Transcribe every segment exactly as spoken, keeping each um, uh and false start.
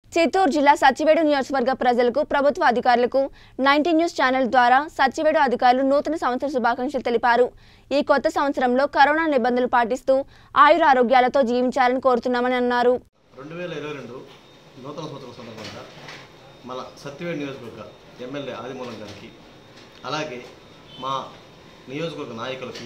చిత్తూరు జిల్లా సచ్చివేడు నియోజకవర్గ ప్రజలకు ప్రభుత్వ అధికారులకు నైన్టీ న్యూస్ ఛానల్ ద్వారా సచ్చివేడు అధికారులు నూతన సంవత్సర శుభాకాంక్షలు తెలిపారు। ఈ కొత్త సంవత్సరంలో కరోనా నిబంధనలు పాటిస్తూ ఆయుర ఆరోగ్యాలతో జీవించాలని కోరుతున్నామని అన్నారు। రెండు వేల ఇరవై రెండు నూతన సంవత్సరం సందర్భంగా మన సత్యవేడు నియోజకవర్గ ఎమ్మెల్యే ఆదిమూలం గారికి అలాగే మా నియోజకవర్గ నాయకులకి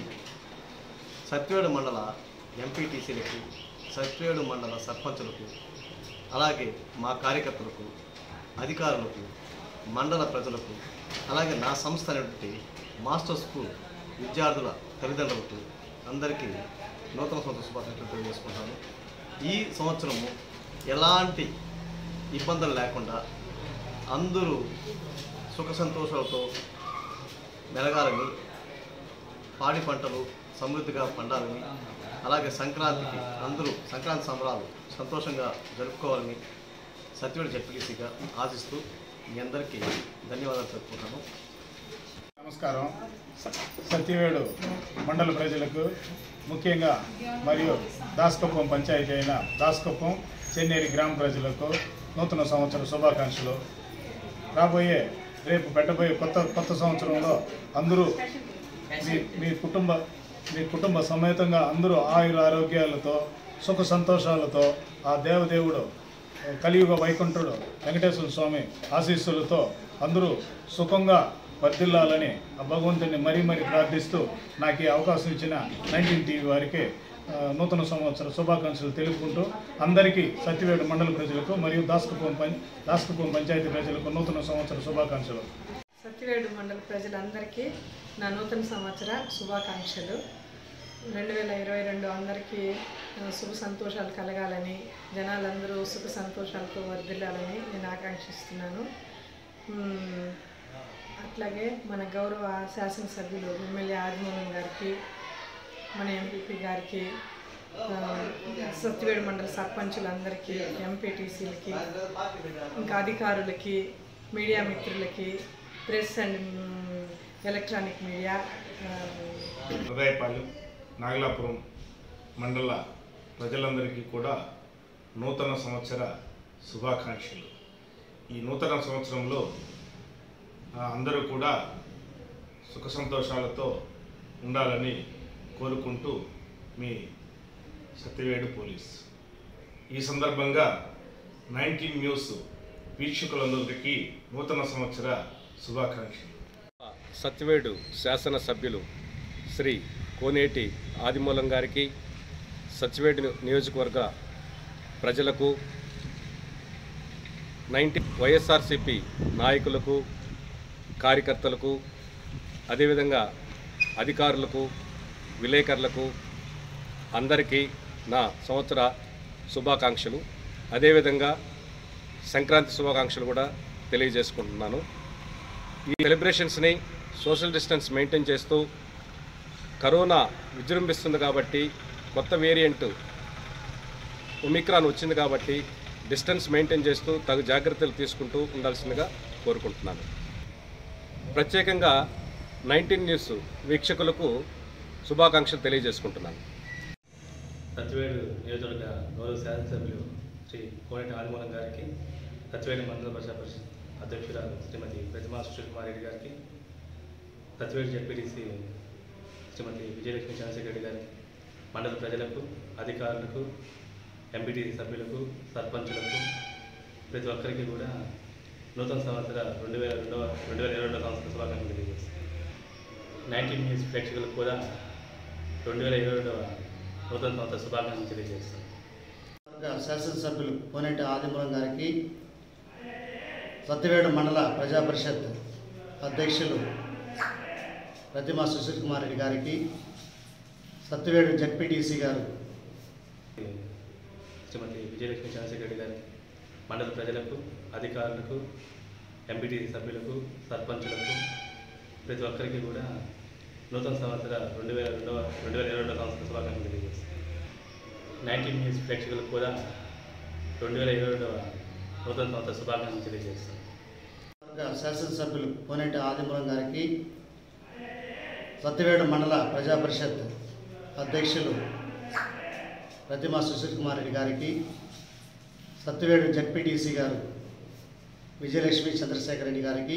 సత్యవేడు మండల ఎంపీటీసీలకు సత్యవేడు మండల సర్పంచులకు అలాగే మా కార్యకర్తలకు అధికారులకు మండల ప్రజలకు అలాగే నా సంస్థ అనేటువంటి మాస్టర్ స్కూల్ విద్యార్థుల తల్లిదండ్రులకు అందరికీ నూతన సంవత్సర శుభాకాంక్షలు తెలియజేసుకుంటాను। ఈ సంవత్సరము ఎలాంటి ఇబ్బందులు లేకుండా అందరూ సుఖ సంతోషాలతో మెలగాలని, పాడి పంటలు సమృద్ధిగా పండాలని, అలాగే సంక్రాంతికి అందరూ సంక్రాంతి సంబరాలు సంతోషంగా జరుపుకోవాలని సత్యవేడు జెడ్పీటీసీగా ఆశిస్తూ మీ అందరికీ ధన్యవాదాలు తెలుపుకుంటాను। నమస్కారం। సత్యవేడు మండల ప్రజలకు ముఖ్యంగా మరియు దాస్కుప్పం పంచాయతీ అయిన దాస్కుప్పం చెన్నేరి గ్రామ ప్రజలకు నూతన సంవత్సర శుభాకాంక్షలు। రాబోయే రేపు పెట్టబోయే కొత్త కొత్త సంవత్సరంలో అందరూ మీ మీ కుటుంబ మీ కుటుంబ సమేతంగా అందరూ ఆయుర ఆరోగ్యాలతో సుఖ సంతోషాలతో ఆ దేవదేవుడు కలియుగ వైకుంఠుడు వెంకటేశ్వర స్వామి ఆశీస్సులతో అందరూ సుఖంగా వర్ధిల్లాలని ఆ భగవంతుని మరీ మరీ ప్రార్థిస్తూ నాకు ఈ అవకాశం ఇచ్చిన నైన్టీన్ టీవీ వారికి నూతన సంవత్సర శుభాకాంక్షలు తెలుపుకుంటూ అందరికీ సత్యవేడు మండల ప్రజలకు మరియు దాస్కుప్పం పం దాస్కుప్పం పంచాయతీ ప్రజలకు నూతన సంవత్సర శుభాకాంక్షలు। సత్యవేడు మండల ప్రజలందరికీ నా నూతన సంవత్సర శుభాకాంక్షలు। రెండు వేల ఇరవై రెండు అందరికీ సుఖ సంతోషాలు కలగాలని, జనాలందరూ సుఖ సంతోషాలతో వర్ధిల్లాలని నేను ఆకాంక్షిస్తున్నాను। అట్లాగే మన గౌరవ శాసనసభ్యులు ఎమ్మెల్యే ఆదిమూలం గారికి, మన ఎంపీపీ గారికి, సత్యవేడు మండల సర్పంచులందరికీ, ఎంపీటీసీలకి, ఇంకా అధికారులకి, మీడియా మిత్రులకి, press and electronic media, Hrudayapalem Nagalapuram మండల ప్రజలందరికీ కూడా నూతన సంవత్సర శుభాకాంక్షలు। ఈ నూతన సంవత్సరంలో అందరూ కూడా సుఖ సంతోషాలతో ఉండాలని కోరుకుంటూ మీ సత్యవేడు పోలీస్। ఈ సందర్భంగా నైన్టీన్ న్యూస్ వీక్షకులందరికీ నూతన సంవత్సర శుభాకాంక్షలు। సత్యవేడు శాసనసభ్యులు శ్రీ కోనేటి ఆదిమూలం గారికి, సత్యవేడు నియోజకవర్గ ప్రజలకు, నైన్టీన్ వైఎస్ఆర్సిపి నాయకులకు, కార్యకర్తలకు, అదేవిధంగా అధికారులకు, విలేకరులకు అందరికీ నా సంవత్సర శుభాకాంక్షలు, అదేవిధంగా సంక్రాంతి శుభాకాంక్షలు కూడా తెలియజేసుకుంటున్నాను। ఈ సెలబ్రేషన్స్ని సోషల్ డిస్టెన్స్ మెయింటైన్ చేస్తూ, కరోనా విజృంభిస్తుంది కాబట్టి, కొత్త వేరియంట్ ఒమిక్రాన్ వచ్చింది కాబట్టి డిస్టెన్స్ మెయింటైన్ చేస్తూ తగు జాగ్రత్తలు తీసుకుంటూ ఉండాల్సిందిగా కోరుకుంటున్నాను। ప్రత్యేకంగా నైన్టీన్ న్యూస్ వీక్షకులకు శుభాకాంక్షలు తెలియజేసుకుంటున్నాను। సత్యవేడు నియోజకవర్గ గౌరవ శాసనసభ్యులు శ్రీ కోనేటి ఆదిమూలం గారికి, సత్యవేడు మండల ప్రజా పరిషత్ అధ్యక్షురాలు శ్రీమతి ప్రతిమా సుశీల్ కుమార్ రెడ్డి గారికి, సత్యవేడు జెడ్పీటీసీ శ్రీమతి విజయలక్ష్మి చంద్రశేఖర్ రెడ్డి గారికి, మండల ప్రజలకు, అధికారులకు, ఎంపీటీసీ సభ్యులకు, సర్పంచులకు, ప్రతి ఒక్కరికి కూడా నూతన సంవత్సర రెండు వేల రెండవ రెండు వేల ఇరవై రెండవ సంవత్సర శుభాకాంక్షలు తెలియజేస్తాను। నైన్టీన్ న్యూస్ ప్రేక్షకులకు కూడా రెండు వేల ఇరవై రెండవ నూతన సంవత్సర శుభాకాంక్షలు తెలియజేస్తాను। శాసనసభ్యులు కోనేటి ఆదిమూలం గారికి, సత్యవేడు మండల ప్రజా పరిషత్ అధ్యక్షులు ప్రతిమా సుశీల్ కుమార్ రెడ్డి గారికి, సత్యవేడు జెడ్పీటీసీ గారు శ్రీమతి విజయలక్ష్మి చంద్రశేఖర్ రెడ్డి గారికి, మండల ప్రజలకు, అధికారులకు, ఎంపీటీసీ సభ్యులకు, సర్పంచులకు, ప్రతి ఒక్కరికి కూడా నూతన సంవత్సర రెండు వేల రెండవ రెండు వేల ఇరవై రెండవ సంవత్సర శుభాకాంక్షలు తెలియజేస్తాను। నైన్టీన్ న్యూస్ ప్రేక్షకులకు కూడా రెండు వేల ఇరవై రెండవ నూతన సంవత్సర శుభాకాంక్షలు తెలియజేస్తాను। శాసనసభ్యులు కోనేటి ఆదిమూలం గారికి, సత్యవేడు మండల ప్రజా పరిషత్ అధ్యక్షులు ప్రతిమా సుశీల్ కుమార్ రెడ్డి గారికి, సత్యవేడు జెడ్పీటీసీ గారు విజయలక్ష్మి చంద్రశేఖర్ రెడ్డి గారికి,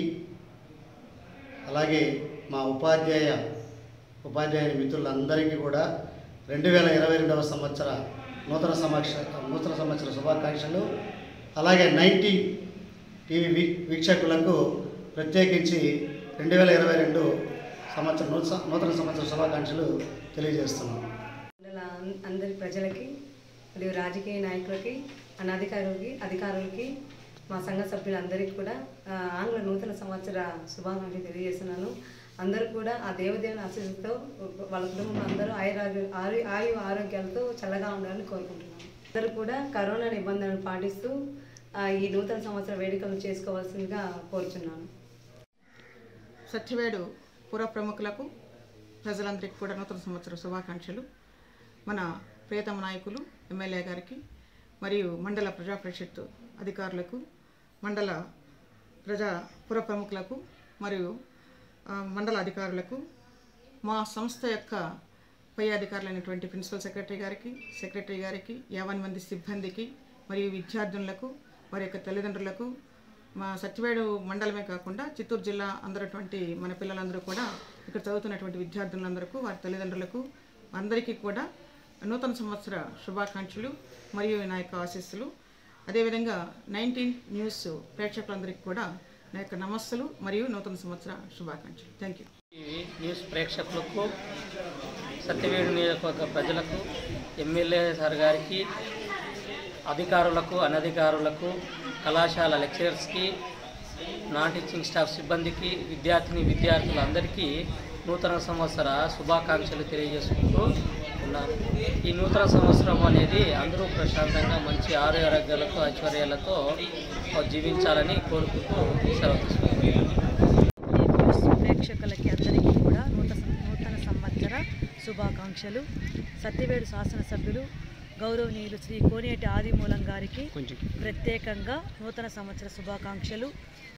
అలాగే మా ఉపాధ్యాయ ఉపాధ్యాయ మిత్రులందరికీ కూడా రెండు వేల ఇరవై రెండవ సంవత్సర నూతన సమక్ష నూతన సంవత్సర శుభాకాంక్షలు. అలాగే నైంటీ టీవీ వీ వీక్షకులకు ప్రత్యేకించి రెండు వేల ఇరవై రెండు సంవత్సరం నూతన సంవత్సర శుభాకాంక్షలు తెలియజేస్తున్నాం. అందరి ప్రజలకి మరియు రాజకీయ నాయకులకి, అనధికారులకి అధికారులకి, మా సంఘ సభ్యులందరికీ కూడా ఆంగ్ల నూతన సంవత్సర శుభాకాంక్షలు తెలియజేస్తున్నాను. అందరూ కూడా ఆ దేవదేవుని ఆశీస్సుతో వాళ్ళ కుటుంబం అందరూ ఆయురాగ్య ఆయు ఆయు ఆరోగ్యాలతో చల్లగా ఉండాలని కోరుకుంటున్నాను. అందరూ కూడా కరోనా నిబంధనలు పాటిస్తూ ఈ నూతన సంవత్సర వేడుకలు చేసుకోవాల్సిందిగా కోరుచున్నాను. సత్యవేడు పుర ప్రముఖులకు, ప్రజలందరికీ కూడా నూతన సంవత్సర శుభాకాంక్షలు. మన ప్రియతమ నాయకులు ఎమ్మెల్యే గారికి మరియు మండల ప్రజా పరిషత్ అధికారులకు, మండల ప్రజా పుర ప్రముఖులకు మరియు మండల అధికారులకు, మా సంస్థ యొక్క పై అధికారులైనటువంటి ప్రిన్సిపల్ సెక్రటరీ గారికి, సెక్రటరీ గారికి, యాభై మంది సిబ్బందికి మరియు విద్యార్థులకు, వారి యొక్క తల్లిదండ్రులకు, మా సత్యవేడు మండలమే కాకుండా చిత్తూరు జిల్లా అందరటువంటి మన పిల్లలందరూ కూడా ఇక్కడ చదువుతున్నటువంటి విద్యార్థులందరికీ, వారి తల్లిదండ్రులకు అందరికీ కూడా నూతన సంవత్సర శుభాకాంక్షలు మరియు నా యొక్క ఆశీస్సులు. అదేవిధంగా నైన్టీన్ న్యూస్ ప్రేక్షకులందరికీ కూడా నా యొక్క నమస్సులు మరియు నూతన సంవత్సర శుభాకాంక్షలు. Thank you. న్యూస్ ప్రేక్షకులకు, సత్యవేడు నియోజకవర్గ ప్రజలకు, ఎమ్మెల్యే సార్ గారికి, అధికారులకు, అనధికారులకు, కళాశాల లెక్చరర్స్కి, నాన్ టీచింగ్ స్టాఫ్ సిబ్బందికి, విద్యార్థిని విద్యార్థులందరికీ నూతన సంవత్సర శుభాకాంక్షలు తెలియజేసుకుంటూ ఉన్నాను. ఈ నూతన సంవత్సరం అనేది అందరూ ప్రశాంతంగా మంచి ఆరోగ్య ఆరోగ్యాలతో ఐశ్వర్యాలతో జీవించాలని కోరుకుంటూ సెలవు తీసుకుంటున్నాను. ప్రేక్షకులకి అందరికీ కూడా నూతన నూతన సంవత్సర శుభాకాంక్షలు. సత్యవేడు శాసనసభ్యులు గౌరవనీయులు శ్రీ కోనేటి ఆదిమూలం గారికి ప్రత్యేకంగా నూతన సంవత్సర శుభాకాంక్షలు.